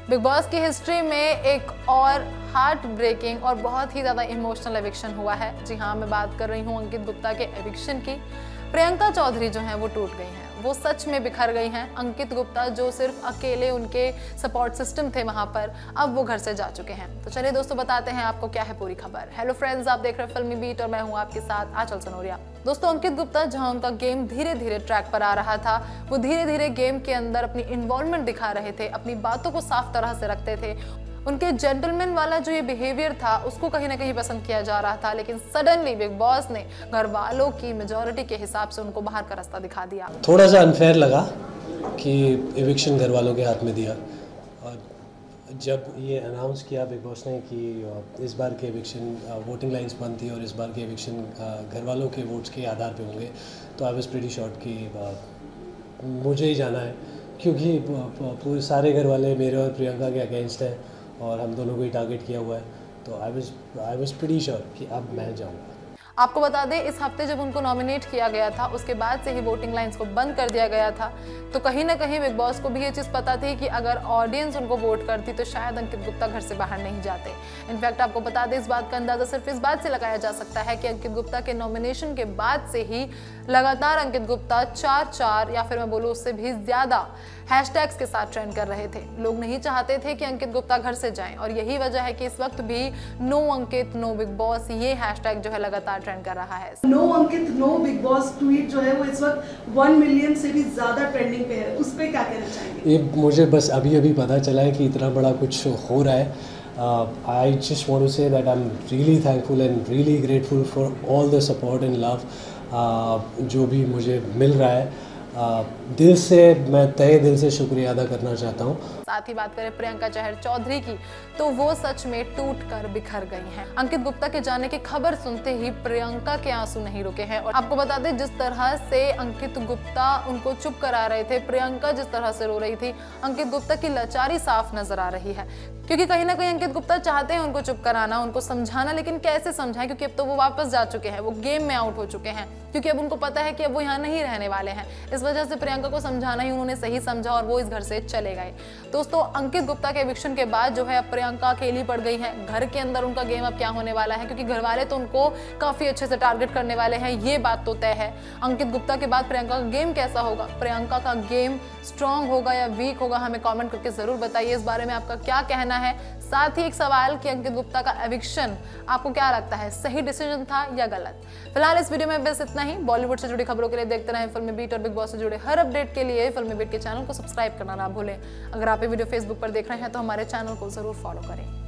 Big boss की history में एक और हार्ट ब्रेकिंग और बहुत ही ज़्यादा इमोशनल एविक्शन हुआ है। जी हाँ, मैं बात कर रही हूँ अंकित गुप्ता के एविक्शन की। प्रियंका चौधरी जो हैं वो टूट गई हैं, वो सच में बिखर गई हैं। अंकित गुप्ता जो सिर्फ अकेले उनके सपोर्ट सिस्टम थे वहां पर, अब वो घर से जा चुके हैं। तो चलिए दोस्तों, बताते हैं आपको क्या है पूरी खबर। हेलो फ्रेंड्स, आप देख रहे हैं फिल्मी बीट और मैं हूं आपके साथ आंचल सनोरिया। दोस्तों, अंकित गुप्ता जहां उनका गेम धीरे धीरे ट्रैक पर आ रहा था, वो धीरे धीरे गेम के अंदर अपनी इन्वॉल्वमेंट दिखा रहे थे, अपनी बातों को साफ तरह से रखते थे। उनके जेंटलमैन वाला जो ये बिहेवियर था उसको कहीं ना कहीं पसंद किया जा रहा था, लेकिन सडनली बिग बॉस ने घर वालों की मेजॉरिटी के हिसाब से उनको बाहर का रास्ता दिखा दिया। थोड़ा सा अनफेयर लगा कि एविक्शन घर वालों के हाथ में दिया। और जब ये अनाउंस किया बिग बॉस ने कि इस बार के एविक्शन वोटिंग लाइंस बंद थी और इस बार के एविक्शन घर वालों के वोट्स के आधार पे होंगे, तो आई वाज प्रीटी श्योर कि मुझे ही जाना है, क्योंकि पूरे सारे घर वाले मेरे और प्रियंका के अगेंस्ट हैं और हम दोनों को ही टारगेट किया हुआ है। तो आई वाज प्रीटी श्योर कि अब मैं जाऊँगा। आपको बता दें, इस हफ्ते जब उनको नॉमिनेट किया गया था उसके बाद से ही वोटिंग लाइंस को बंद कर दिया गया था। तो कहीं ना कहीं बिग बॉस को भी ये चीज़ पता थी कि अगर ऑडियंस उनको वोट करती तो शायद अंकित गुप्ता घर से बाहर नहीं जाते। इनफैक्ट आपको बता दें, इस बात का अंदाजा सिर्फ इस बात से लगाया जा सकता है कि अंकित गुप्ता के नॉमिनेशन के बाद से ही लगातार अंकित गुप्ता 4 या फिर मैं बोलूँ उससे भी ज़्यादा हैशटैग्स के साथ ट्रेंड कर रहे थे। लोग नहीं चाहते थे कि अंकित गुप्ता घर से जाएं और यही वजह है कि इस वक्त भी no Ankit no Bigg Boss ये हैशटैग जो है लगातार ट्रेंड कर रहा है। No Ankit no Bigg Boss tweet जो है वो इस वक्त 1 मिलियन से भी ज्यादा ट्रेंडिंग पे है, उस पे क्या कहना चाहेंगे? ये मुझे बस अभी पता चला है कि इतना बड़ा कुछ हो रहा है। I just want to say that I'm really thankful and really grateful for all the support and love जो भी मुझे मिल रहा है। दिल से मैं तहे दिल से शुक्रिया अदा करना चाहता हूँ। साथ ही बात करें प्रियंका चौधरी की, तो वो सच में टूट कर बिखर गई हैं। अंकित गुप्ता के जाने की खबर सुनते ही प्रियंका के आंसू नहीं रुके हैं। और आपको बता दें, जिस तरह से अंकित गुप्ता उनको चुप करा रहे थे, प्रियंका जिस तरह से रो रही थी, अंकित गुप्ता की लाचारी साफ नजर आ रही है। क्योंकि कहीं ना कहीं अंकित गुप्ता चाहते हैं उनको चुप कराना, उनको समझाना, लेकिन कैसे समझाएं, क्योंकि अब तो वो वापस जा चुके हैं, वो गेम में आउट हो चुके हैं, क्योंकि अब उनको पता है कि अब वो यहाँ नहीं रहने वाले हैं। इस वजह से प्रियंका को समझाना ही उन्होंने सही समझा और वो इस घर से चले गए। दोस्तों, अंकित गुप्ता के एविक्शन के बाद जो है अब प्रियंका अकेली पड़ गई है। घर के अंदर उनका गेम अब क्या होने वाला है, क्योंकि घर वाले तो उनको काफी अच्छे से टारगेट करने वाले हैं, ये बात तो तय है। अंकित गुप्ता के बाद प्रियंका का गेम कैसा होगा, प्रियंका का गेम स्ट्रांग होगा या वीक होगा, हमें कमेंट करके जरूर बताइए। इस बारे में आपका क्या कहना है? साथ ही एक सवाल कि अंकित गुप्ता का एविक्शन आपको क्या लगता है, सही डिसीजन था या गलत? फिलहाल इस वीडियो में बस इतना ही। बॉलीवुड से जुड़ी खबरों के लिए देखते रहें फिल्मी बीट और बिग बॉस से जुड़े हर अपडेट के लिए फिल्मी बीट के चैनल को सब्सक्राइब करना ना भूलें। अगर आप ये वीडियो फेसबुक पर देख रहे हैं तो हमारे चैनल को जरूर फॉलो करें।